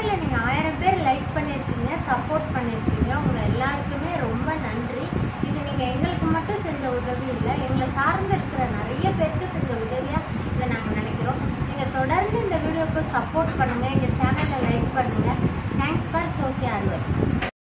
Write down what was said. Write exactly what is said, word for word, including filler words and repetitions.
சேனலை நீங்கள் ஆயிரம் பேர் லைக் பண்ணியிருக்கீங்க, சப்போர்ட் பண்ணியிருக்கீங்க. உங்கள் எல்லாருக்குமே ரொம்ப நன்றி. இது நீங்கள் எங்களுக்கு மட்டும் செஞ்ச உதவி இல்லை, எங்களை சார்ந்து இருக்கிற நிறைய பேருக்கு செஞ்ச உதவியாக இதை நாங்கள் நினைக்கிறோம். நீங்கள் தொடர்ந்து இந்த வீடியோவுக்கு சப்போர்ட் பண்ணுங்கள், எங்கள் சேனலை லைக் பண்ணுங்கள். Thanks for Sophia Arul.